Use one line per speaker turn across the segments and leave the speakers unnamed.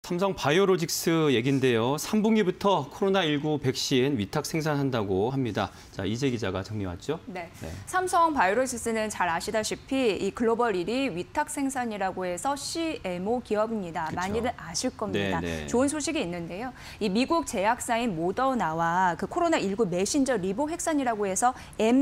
삼성 바이오로직스 얘긴데요. 3분기부터 코로나19 백신 위탁 생산한다고 합니다. 자, 이재 기자가 정리왔죠?
네. 삼성 바이오로직스는 잘 아시다시피 이 글로벌 1위 위탁 생산이라고 해서 CMO 기업입니다.
그쵸.
많이들 아실 겁니다.
네네.
좋은 소식이 있는데요. 이 미국 제약사인 모더나와 그 코로나19 메신저 리보핵산이라고 해서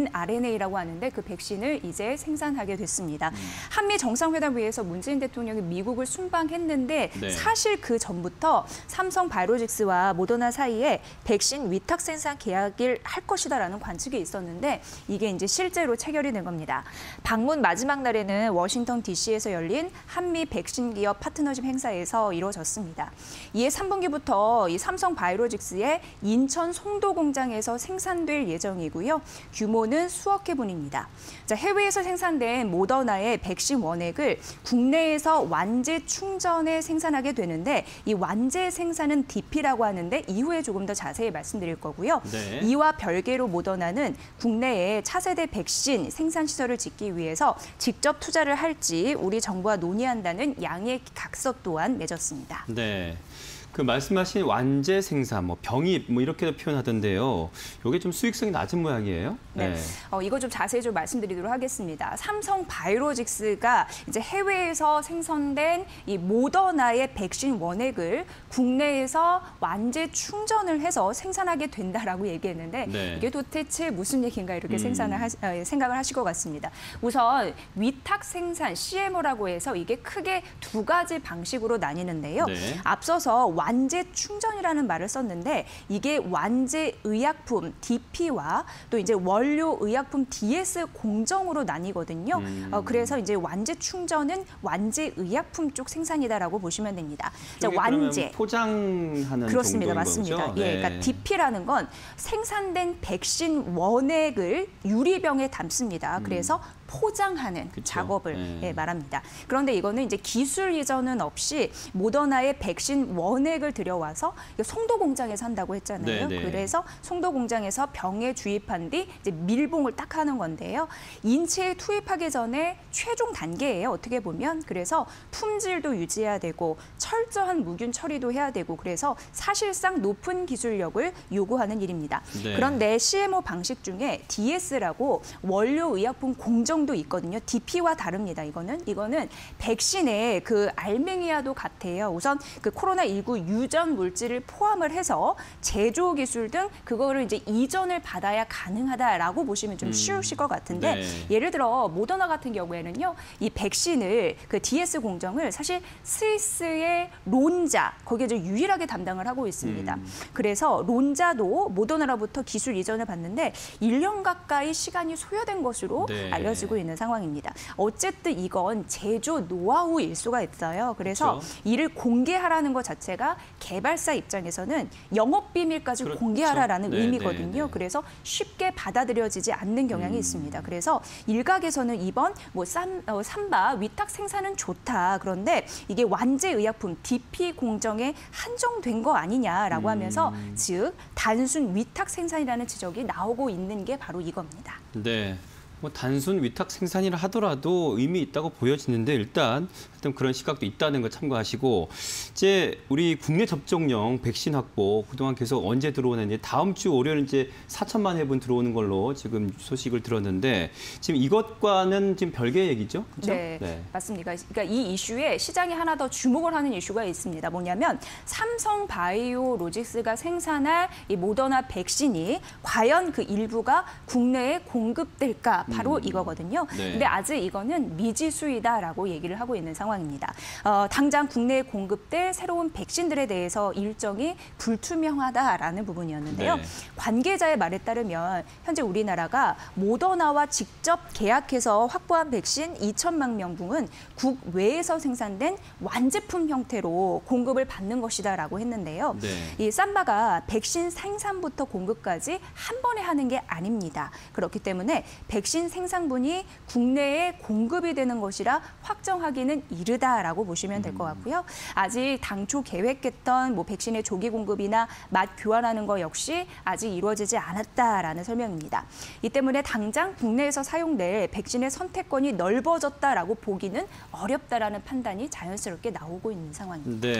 mRNA라고 하는데 그 백신을 이제 생산하게 됐습니다. 한미 정상회담 위에서 문재인 대통령이 미국을 순방했는데
네.
사실 그 전부터 삼성 바이오로직스와 모더나 사이에 백신 위탁 생산 계약을 할 것이다라는 관측이 있었는데 이게 이제 실제로 체결이 된 겁니다. 방문 마지막 날에는 워싱턴 DC에서 열린 한미 백신 기업 파트너십 행사에서 이루어졌습니다. 이에 3분기부터 이 삼성 바이오로직스의 인천 송도 공장에서 생산될 예정이고요. 규모는 수억 회분입니다. 자, 해외에서 생산된 모더나의 백신 원액을 국내에서 완제 충전에 생산하게 되는데 이 완제 생산은 DP라고 하는데 이후에 조금 더 자세히 말씀드릴 거고요.
네.
이와 별개로 모더나는 국내에 차세대 백신 생산 시설을 짓기 위해서 직접 투자를 할지 우리 정부와 논의한다는 양해 각서 또한 맺었습니다.
네. 그 말씀하신 완제 생산, 병입 이렇게도 표현하던데요. 이게 좀 수익성이 낮은 모양이에요?
네. 이거 좀 자세히 좀 말씀드리도록 하겠습니다. 삼성 바이오로직스가 이제 해외에서 생산된 이 모더나의 백신 원액을 국내에서 완제 충전을 해서 생산하게 된다라고 얘기했는데
네.
이게 도대체 무슨 얘기인가 이렇게 생각을 하실 것 같습니다. 우선 위탁 생산 CMO라고 해서 이게 크게 두 가지 방식으로 나뉘는데요.
네.
앞서서 완제 충전이라는 말을 썼는데 이게 완제 의약품 DP와 또 이제 원료 의약품 DS 공정으로 나뉘거든요. 그래서 이제 완제 충전은 완제 의약품 쪽 생산이다라고 보시면 됩니다. 자, 완제
포장하는
그렇습니다.
정도인
맞습니다.
거죠?
예,
네.
그러니까 DP라는 건 생산된 백신 원액을 유리병에 담습니다. 그래서 포장하는
그쵸.
작업을
네.
말합니다. 그런데 이거는 이제 기술 이전은 없이 모더나의 백신 원액을 들여와서 송도 공장에서 한다고 했잖아요.
네, 네.
그래서 송도 공장에서 병에 주입한 뒤 이제 밀봉을 딱 하는 건데요. 인체에 투입하기 전에 최종 단계예요. 어떻게 보면. 그래서 품질도 유지해야 되고 철저한 무균 처리도 해야 되고 그래서 사실상 높은 기술력을 요구하는 일입니다.
네.
그런데 CMO 방식 중에 DS라고 원료 의약품 공정도 있거든요. DP와 다릅니다. 이거는 백신의 그 알맹이와도 같아요. 우선 그 코로나19 유전 물질을 포함을 해서 제조 기술 등 그거를 이제 이전을 받아야 가능하다라고 보시면 좀 쉬우실 것 같은데
네.
예를 들어 모더나 같은 경우에는요. 이 백신을 그 DS 공정을 사실 스위스의 론자 거기에 이제 유일하게 담당을 하고 있습니다. 그래서 론자도 모더나로부터 기술 이전을 받는데 1년 가까이 시간이 소요된 것으로
네.
알려지고 있는 상황입니다. 어쨌든 이건 제조 노하우일 수가 있어요. 그래서
그렇죠.
이를 공개하라는 것 자체가 개발사 입장에서는 영업 비밀까지
그렇죠.
공개하라라는
네,
의미거든요.
네, 네.
그래서 쉽게 받아들여지지 않는 경향이 있습니다. 그래서 일각에서는 이번 삼바 위탁 생산은 좋다. 그런데 이게 완제 의약품 DP 공정에 한정된 거 아니냐라고 하면서 즉 단순 위탁 생산이라는 지적이 나오고 있는 게 바로 이겁니다.
네. 단순 위탁 생산이라 하더라도 의미 있다고 보여지는데 일단 그런 시각도 있다는 거 참고하시고 이제 우리 국내 접종용 백신 확보 그동안 계속 언제 들어오는지 다음 주 월요일 이제 4천만 회분 들어오는 걸로 지금 소식을 들었는데 지금 이것과는 지금 별개의 얘기죠? 그렇죠?
네, 맞습니다. 그러니까 이 이슈에 시장이 하나 더 주목을 하는 이슈가 있습니다. 뭐냐면 삼성 바이오로직스가 생산할 이 모더나 백신이 과연 그 일부가 국내에 공급될까? 바로 이거거든요.
네.
근데 아직 이거는 미지수이다라고 얘기를 하고 있는 상황입니다. 당장 국내에 공급될 새로운 백신들에 대해서 일정이 불투명하다라는 부분이었는데요.
네.
관계자의 말에 따르면 현재 우리나라가 모더나와 직접 계약해서 확보한 백신 2천만 명분은 국외에서 생산된 완제품 형태로 공급을 받는 것이다라고 했는데요.
네.
이 삼바가 백신 생산부터 공급까지 한 번에 하는 게 아닙니다. 그렇기 때문에 백신 생산분이 국내에 공급이 되는 것이라 확정하기는 이르다라고 보시면 될 것 같고요. 아직 당초 계획했던 백신의 조기 공급이나 맛 교환하는 거 역시 아직 이루어지지 않았다라는 설명입니다. 이 때문에 당장 국내에서 사용될 백신의 선택권이 넓어졌다라고 보기는 어렵다라는 판단이 자연스럽게 나오고 있는 상황입니다.
네.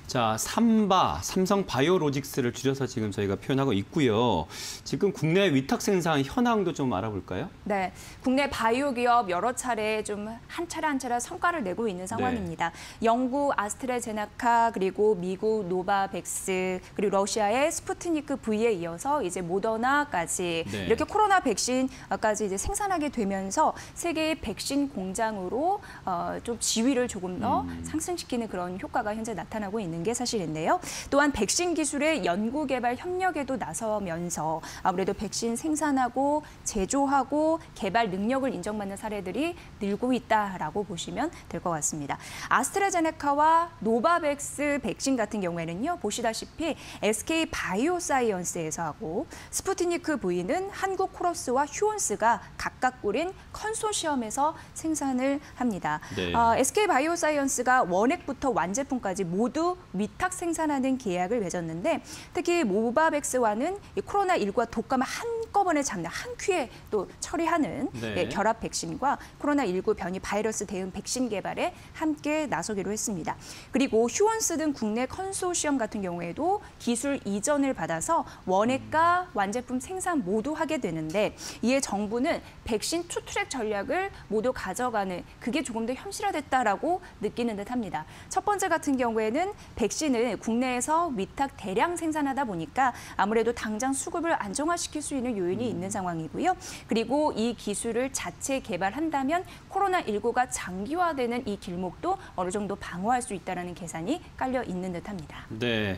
자, 삼바, 삼성 바이오로직스를 줄여서 지금 저희가 표현하고 있고요. 지금 국내 위탁 생산 현황도 좀 알아볼까요?
네, 국내 바이오 기업 여러 차례 좀 한 차례 성과를 내고 있는 상황입니다. 영국 아스트라제네카 그리고 미국 노바백스 그리고 러시아의 스푸트니크 V에 이어서 이제 모더나까지
네.
이렇게 코로나 백신까지 이제 생산하게 되면서 세계의 백신 공장으로 좀 지위를 조금 더 상승시키는 그런 효과가 현재 나타나고 있는 게 사실인데요. 또한 백신 기술의 연구 개발 협력에도 나서면서 아무래도 백신 생산하고 제조하고 개발 능력을 인정받는 사례들이 늘고 있다라고 보시면 될 것 같습니다. 아스트라제네카와 노바백스 백신 같은 경우에는요. 보시다시피 SK 바이오사이언스에서 하고 스푸트니크 V는 한국 코러스와 휴온스가 각각 꾸린 컨소시엄에서 생산을 합니다.
네.
SK 바이오사이언스가 원액부터 완제품까지 모두 위탁 생산하는 계약을 맺었는데 특히 모바백스와는 이 코로나19와 독감을 한꺼번에 잡는 한 큐에 또 처리하는
네.
결합 백신과 코로나19 변이 바이러스 대응 백신 개발에 함께 나서기로 했습니다. 그리고 휴원스 등 국내 컨소시엄 같은 경우에도 기술 이전을 받아서 원액과 완제품 생산 모두 하게 되는데 이에 정부는 백신 투트랙 전략을 모두 가져가는 그게 조금 더 현실화됐다라고 느끼는 듯합니다. 첫 번째 같은 경우에는 백신을 국내에서 위탁 대량 생산하다 보니까 아무래도 당장 수급을 안정화시킬 수 있는 요인이 있는 상황이고요. 그리고 이 기술을 자체 개발한다면 코로나19가 장기화되는 이 길목도 어느 정도 방어할 수 있다는 계산이 깔려 있는 듯합니다.
네.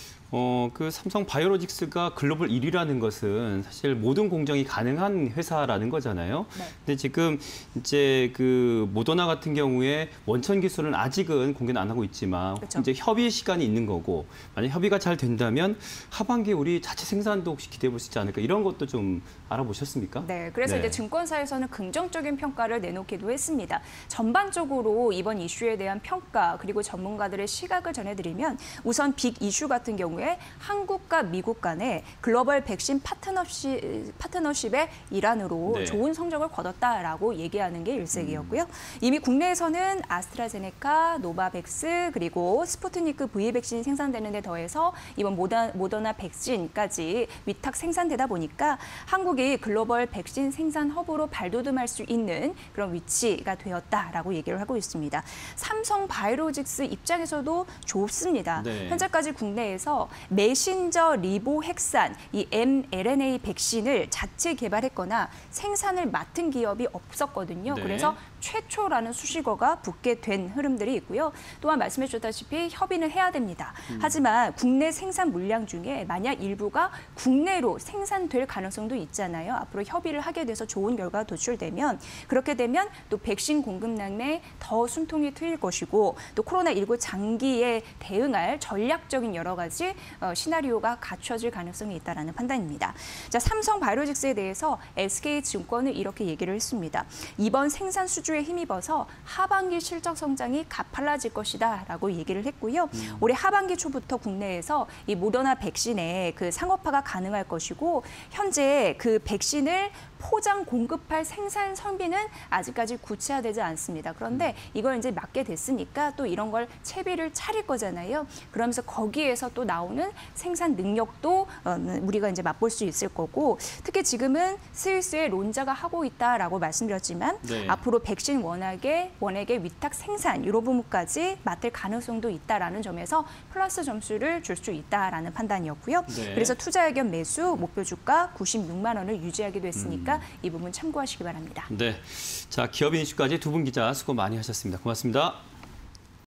그 삼성 바이오로직스가 글로벌 1위라는 것은 사실 모든 공정이 가능한 회사라는 거잖아요.
네.
근데 지금 이제 그 모더나 같은 경우에 원천 기술은 아직은 공개는 안 하고 있지만
그렇죠.
이제 협의 시간이 있는 거고 만약 협의가 잘 된다면 하반기에 우리 자체 생산도 혹시 기대해 볼 수 있지 않을까 이런 것도 좀 알아보셨습니까?
네, 그래서
네.
이제 증권사에서는 긍정적인 평가를 내놓기도 했습니다. 전반적으로 이번 이슈에 대한 평가 그리고 전문가들의 시각을 전해드리면 우선 빅 이슈 같은 경우에 한국과 미국 간의 글로벌 백신 파트너십의 일환으로
네.
좋은 성적을 거뒀다라고 얘기하는 게 일색이었고요. 이미 국내에서는 아스트라제네카, 노바백스 그리고 스푸트니크 V 백신이 생산되는 데 더해서 이번 모더나 백신까지 위탁 생산되다 보니까 한국이 글로벌 백신 생산 허브로 발돋움할 수 있는 그런 위치가 되었다라고 얘기를 하고 있습니다. 삼성 바이오로직스 입장에서도 좋습니다.
네.
현재까지 국내에서 메신저 리보핵산, 이 mRNA 백신을 자체 개발했거나 생산을 맡은 기업이 없었거든요.
네.
그래서 최초라는 수식어가 붙게 된 흐름들이 있고요. 또한 말씀해 주셨다시피 협의는 해야 됩니다. 하지만 국내 생산 물량 중에 만약 일부가 국내로 생산될 가능성도 있잖아요. 앞으로 협의를 하게 돼서 좋은 결과가 도출되면 그렇게 되면 또 백신 공급량에 더 숨통이 트일 것이고 또 코로나19 장기에 대응할 전략적인 여러 가지 시나리오가 갖춰질 가능성이 있다는 판단입니다. 자, 삼성 바이오로직스에 대해서 SK증권은 이렇게 얘기를 했습니다. 이번 생산 수주에 힘입어서 하반기 실적 성장이 가팔라질 것이다라고 얘기를 했고요. 올해 하반기 초부터 국내에서 이 모더나 백신의 그 상업화가 가능할 것이고 현재 그 백신을 포장 공급할 생산 설비는 아직까지 구체화되지 않습니다. 그런데 이걸 이제 맡게 됐으니까 또 이런 걸 채비를 차릴 거잖아요. 그러면서 거기에서 또 나오는 생산 능력도 우리가 이제 맛볼 수 있을 거고 특히 지금은 스위스의 론자가 하고 있다라고 말씀드렸지만
네.
앞으로 백신 원액의 위탁 생산 이런 부분까지 맡을 가능성도 있다라는 점에서 플러스 점수를 줄 수 있다라는 판단이었고요.
네.
그래서 투자 의견 매수 목표 주가 96만 원을 유지하기도 했으니까 이 부분 참고하시기 바랍니다.
네. 자, 기업 인슈까지 두 분 기자 수고 많이 하셨습니다. 고맙습니다.